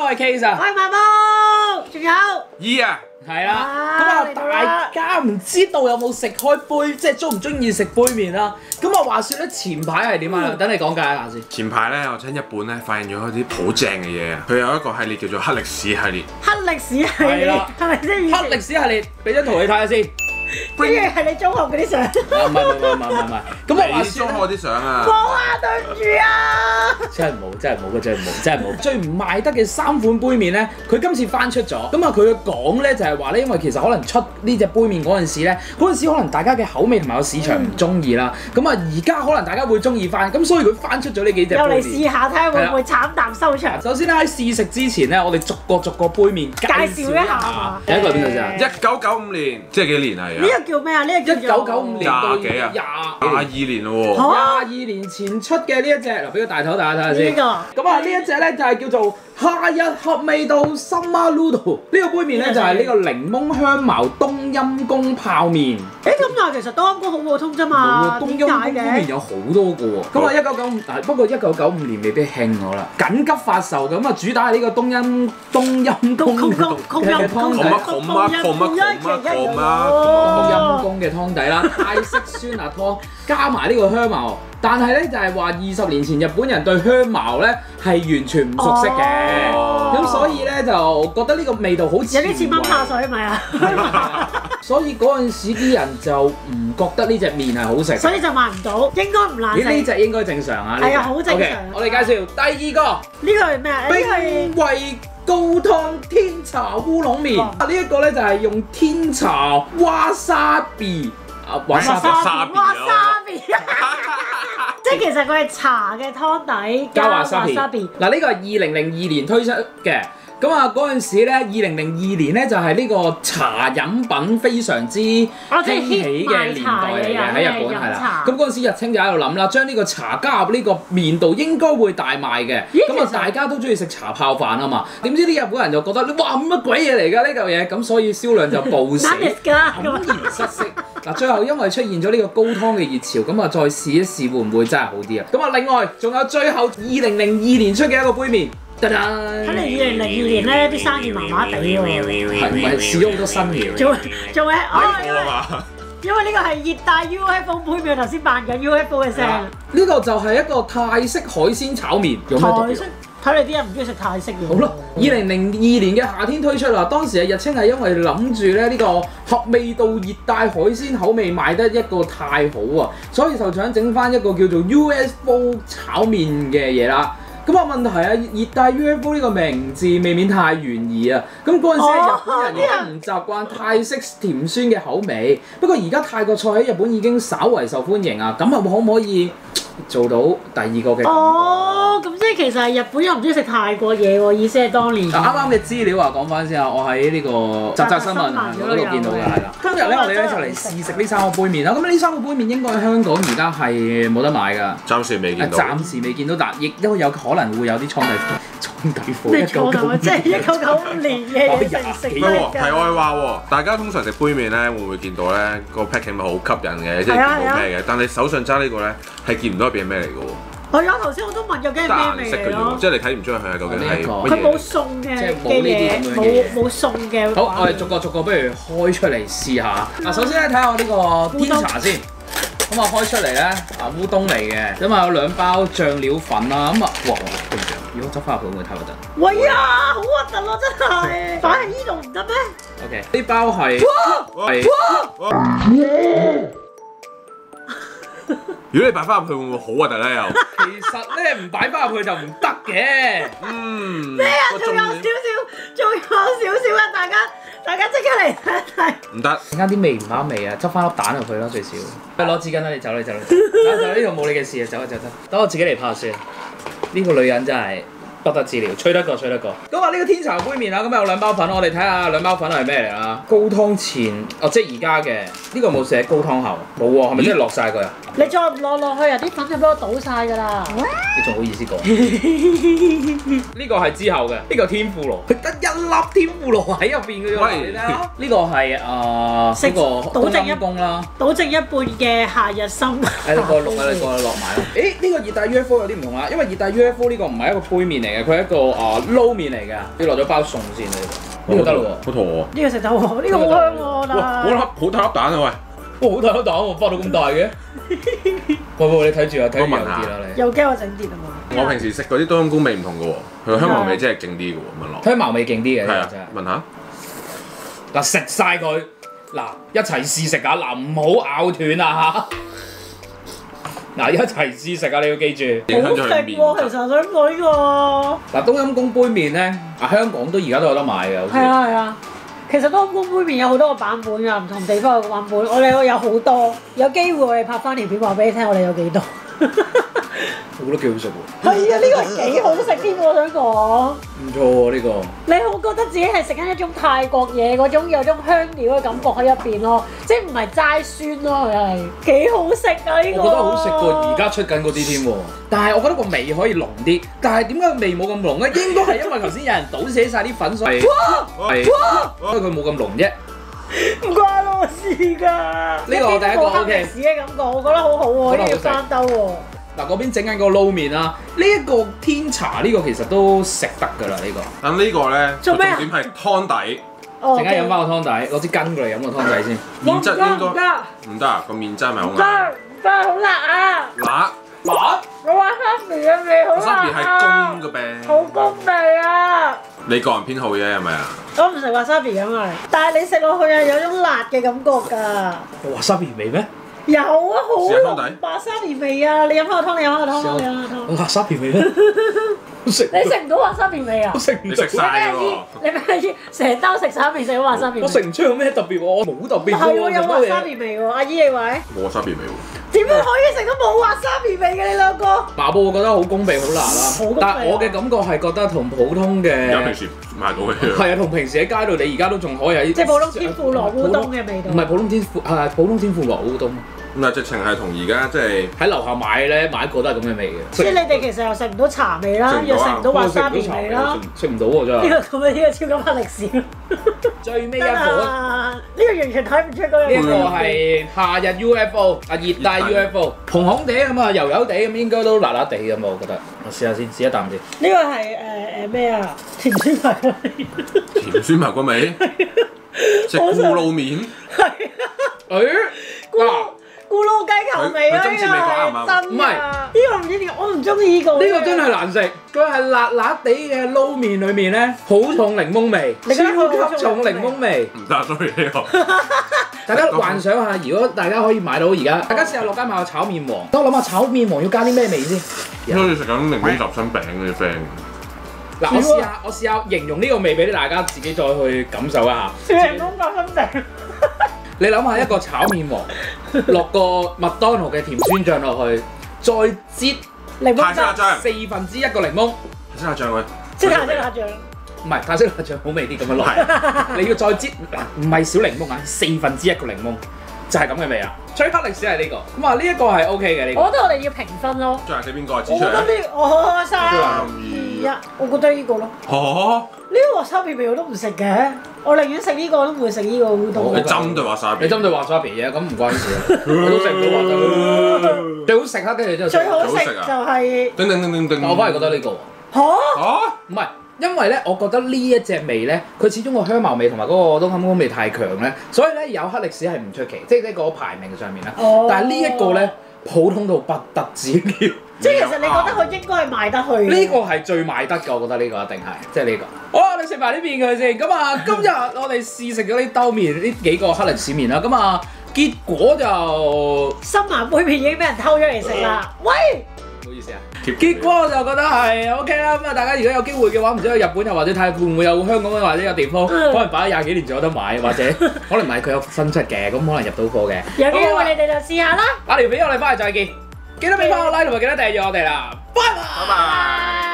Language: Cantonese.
係 Case 啊， 我係馬毛，仲有姨啊， 係啦。咁啊，大家唔知道有冇食開杯，即係中唔中意食杯麵啊？咁啊，話説咧前排係點啊？等你講解一下先。 前排咧，我喺日本咧發現咗一啲好正嘅嘢啊！佢有一個系列叫做黑歷史系列。 黑歷史系列，係咪先？ 黑歷史系列，俾張圖你睇下先。 跟住係你中學嗰啲相。 唔係。咁我話你中學啲相啊？ 冇啊，對唔住啊！ 真係冇。最唔賣得嘅3款杯麵咧，佢今次翻出咗。咁啊，佢講咧就係話咧，因為其實可能出呢隻杯麵嗰陣時咧，嗰陣時可能大家嘅口味同埋個市場唔中意啦。咁啊，而家可能大家會中意翻，咁所以佢翻出咗呢幾隻杯麵。 又嚟試下睇下會唔會慘淡收場。 首先咧喺試食之前咧，我哋逐個杯麵介紹一下。第一個係邊度先 ？1995年，即係幾年啊？ 呢個叫咩啊？呢個叫做 1995年到廿幾啊？22年咯喎。 22年前出嘅呢一隻，嗱俾個大頭大家睇下先。 呢個咁啊，呢一隻咧就係叫做夏日合味道 Summer Noodle。呢個杯麵咧就係呢個檸檬香茅冬陰功泡麵。 咁但係其實冬陰功好普通啫嘛。 冬陰功杯麵有好多個喎。咁啊1995，不過1995年未必興我啦。緊急發售咁啊，主打係呢個冬陰功嘅湯嘅湯底啦，泰式酸辣湯加埋呢個香茅。但係咧就係話20年前日本人對香茅咧係完全唔熟悉嘅，咁所以咧就覺得呢個味道好似有啲似蚊怕水咪啊， 所以嗰陣時啲人就唔覺得呢隻麵係好食， 所以就賣唔到，應該唔難食。 呢隻應該正常啊， 係啊，好正常。 我哋介紹第二個， 呢個係咩啊？ 冰味高湯天茶烏龍麵。呢一個咧就係用天茶哇沙比哇沙比。 即係其實佢係茶嘅湯底加哇沙比。 嗱，呢個係2002年推出嘅。咁啊，嗰陣時咧，2002年咧就係呢個茶飲品非常之興起嘅年代嚟嘅，喺日本係啦。咁嗰陣時日清就喺度諗啦，將呢個茶加入呢個麵度應該會大賣嘅。咁啊，大家都中意食茶泡飯啊嘛。點知啲日本人就覺得哇乜鬼嘢嚟㗎呢嚿嘢，咁所以銷量就暴死，黯然失色。嗱，最後因為出現咗呢個高湯嘅熱潮，咁啊再試一試會唔會真係好啲啊？咁啊，另外仲有最後2002年出嘅一個杯麵。睇嚟2002年咧啲生意麻麻地喎， 係咪試咗好多新嘢？ 做咩？因為呢個係熱帶 UFO 杯麵，頭先扮緊 UFO 嘅聲。 呢個就係一個泰式海鮮炒麵，有咩特別？ 睇嚟啲人唔中意食泰式嘅。 好啦，2002年嘅夏天推出啦，當時嘅日清係因為諗住咧呢個合味道熱帶海鮮口味賣得一個太好啊，所以就想整翻一個叫做 UFO 炒麵嘅嘢啦。咁啊問題啊，熱帶 UFO 呢個名字未免太懸疑啊！咁嗰陣時日本人亦都唔習慣泰式甜酸嘅口味，不過而家泰國菜喺日本已經稍為受歡迎啊！咁啊可唔可以做到第二個嘅？ 咁即係其實係日本人唔中意食泰國嘢喎，意思係當年。 啱啱嘅資料講翻先啊，我喺呢個集新聞嗰度見到嘅係啦。今日咧我哋咧就嚟試食呢3個杯麵啦。咁呢3個杯麵應該喺香港而家係冇得買㗎， 暫時未見到。 暫時未見到，但亦都有可能會有啲倉底貨。 咩錯啊？即係1995年嘅嘢食題外話喎，大家通常食杯麵咧，會唔會見到咧個 packing 咪好吸引嘅，即係見到咩嘅？但你手上揸呢個咧係見唔到入邊係咩嚟嘅喎？ 係啊，頭先我都問究竟係咩味嚟咯， 即係你睇唔出佢係究竟係乜嘢？ 佢冇餸嘅嘢，冇餸嘅。 好，我哋逐個不如開出嚟試下。嗱，首先咧睇下我呢個天茶先。咁啊開出嚟咧，烏冬嚟嘅，咁啊有2包醬料粉啦。咁啊，哇！對唔住，如果執翻入去會唔會太核突？ 喂呀，好核突咯，真係！擺喺呢度唔得咩 ？OK，呢包係如果你擺翻入去會唔會好核突咧？又其實咧唔擺翻入去就唔得嘅。 咩啊？仲有少少啊！大家即刻嚟睇一睇。 唔得， 陣間啲味唔啱味啊！執翻粒蛋入去啦，最少。不如攞紙巾啦，你走啦，走。呢度冇你嘅事啊，走得。等我自己嚟拍算。呢個女人真係不得之了，吹得過。咁啊，呢個天茶杯麵啦，咁有2包粉，我哋睇下2包粉係咩嚟啦？高湯前，即係而家嘅呢個冇寫高湯後，冇喎，係咪真係落晒佢啊？ 你再唔落去啊，啲粉就俾我倒晒㗎啦！ 你仲好意思講？呢個係之後嘅，呢個天婦羅，佢得1粒天婦羅喺入邊嘅啫。你睇下，呢個係呢個冬陰功啦， 倒剩一半嘅夏日心。 你過落埋啦。呢個熱帶 UFO 有啲唔同啦，因為熱帶 UFO 呢個唔係一個杯麵嚟嘅。 嘅，佢係一個撈麵嚟嘅，要落咗包餸先呢個得咯喎， 好肚餓。 呢個食得喎，呢個好香喎， 好大粒蛋啊喂！ 哇，好大粒蛋喎，包到咁大嘅。喂，你睇住啊，睇住有啲啦你。 又驚我整跌啊嘛！ 我平時食嗰啲冬陰功味唔同嘅喎，佢個香茅味真係勁啲嘅喎，聞落。 香茅味勁啲嘅， 係啊真係。 聞下。 嗱，食晒佢，嗱一齊試食啊！嗱，唔好咬斷啊嚇！嗱，一齊試食啊！你要記住。 好食喎，其實想講呢個。 嗱，冬陰功杯麵咧，香港都而家都有得買嘅，好似。 係啊係啊。其實冬陰功杯麵有好多個版本㗎，唔同地方有個版本。我哋有好多，有機會我哋拍翻條片話俾你聽，我哋有幾多。 我覺得幾好食喎。 係啊，呢個係幾好食添，我想講。 唔錯喎呢個。 你好覺得自己係食緊一種泰國嘢嗰種有種香料嘅感覺喺入邊咯，即係唔係齋酸咯，佢係幾好食啊呢個。我覺得好食過而家出緊嗰啲添喎。但係我覺得個味可以濃啲，但係點解個味冇咁濃咧？應該係因為頭先有人倒瀉曬啲粉水，所以佢冇咁濃啫。 唔關我事㗎。呢個第一個 OK。 歷史嘅感覺，我覺得好好喎，呢個翻兜喎。 嗱，嗰邊整緊個撈麵啦，呢一個天茶呢個其實都食得㗎啦呢個。 咁呢個咧， 做咩啊？ 重點係湯底。 陣間飲翻個湯底，攞支羹過嚟飲個湯底先。 麵質應該唔得啊，個麵質咪好硬。 得好辣啊！ 辣。 我話沙皮嘅味好辣啊！ 沙皮係公嘅餅。 好公味啊！ 你個人偏好啫係咪啊？ 我唔食華沙皮㗎嘛，但係你食落去係有種辣嘅感覺㗎。 華沙皮味咩？ 有啊，好濃華沙皮味啊！你飲翻個湯，你飲翻個湯，你飲翻個湯。 華沙皮味咩？ 你食唔到華沙皮味啊？ 我食唔到。 你食晒喎！ 你咩成兜食沙皮食到華沙皮味？ 我食唔出有咩特別喎，我冇特別喎。 係喎，有華沙皮味喎，阿姨你話？ 冇華沙皮味喎。 點樣可以食到冇華沙皮味嘅你兩個？ 麻布我覺得好攻鼻好辣啦，但係我嘅感覺係覺得同普通嘅有平時買到嘅。 係啊，同平時喺街度你而家都仲可以喺即係普通天婦羅烏冬嘅味道。 唔係普通天婦係普通天婦羅烏冬。 唔係直情係同而家即係喺樓下買咧，買一個都係咁嘅味嘅。 即係你哋其實又食唔到茶味啦，又食唔到華沙皮味啦， 食唔到喎真係。 呢個咁嘅呢個超級黑歷史。 最尾一個呢個完全睇唔出嗰樣。 呢個係夏日 UFO 熱帶 UFO，紅紅地咁啊，油油地咁，應該都辣辣地咁啊，我覺得。我試下先，試一啖先。 呢個係咩啊？甜酸排骨味。 甜酸排骨味。食咕嚕麵。 係啊。咕嚕雞球味啊！呢個係真㗎，唔係呢個唔知點，我唔中意呢個。 呢個真係難食，佢係辣辣地嘅撈麵裏面咧，好重檸檬味，超級重檸檬味。 唔得，sorry呢個。 大家幻想下，如果大家可以買到而家，大家試下落街買個炒麵王。等我諗下炒麵王要加啲咩味先？ 好似食緊檸檬雜心餅嗰啲 friend。 嗱，我試下形容呢個味俾大家自己再去感受一下。 檸檬雜心餅。 你諗下一個炒麵王，落個麥當勞嘅甜酸醬落去，再擠檸檬汁 1/4個檸檬， 泰式辣醬佢， 即係泰式辣醬。 唔係泰式辣醬好味啲咁樣落，你要再擠嗱，唔係小檸檬啊，1/4個檸檬，就係咁嘅味啊！最黑歷史係呢個，咁啊呢一個係 OK 嘅呢個。 我覺得我哋要評分咯。 最難食邊個？指我覺得呢，我3、2、1，我覺得呢個咯。 嚇！ 呢個華沙皮味我都唔食嘅，我寧願食呢個都唔會食呢個烏冬。 你針對華沙皮？ 你針對華沙皮嘅，咁唔關事啊！我都食唔到華沙皮。最好食啊！跟住之後最好食就係。 我反而覺得呢個。 嚇！ 唔係。因為咧，我覺得呢一隻味咧，佢始終個香茅味同埋嗰個冬陰功味太強咧，所以咧有黑歷史係唔出奇，即係呢個排名上面啦。但係呢一個咧，普通到不得之了。 即係其實你覺得佢應該係賣得去？ 呢個係最賣得㗎，我覺得呢個一定係，即係呢個。好啦，我哋食埋呢邊佢先。咁啊，今日我哋試食咗呢兜麵，呢幾個黑歷史麵啦。咁啊，結果就新麻杯麵已經俾人偷咗嚟食啦。喂！ 唔好意思啊。結果我就覺得係 OK 啦，咁啊大家如果有機會嘅話，唔知去日本又或者睇下會唔會有香港或者有地方，可能擺咗20幾年仲有得買，或者可能唔係佢有新出嘅，咁可能入到貨嘅。 有機會你哋就試下啦。 下條片我哋翻嚟再見，記得俾翻個 like 同埋記得訂閱我哋啦，拜拜。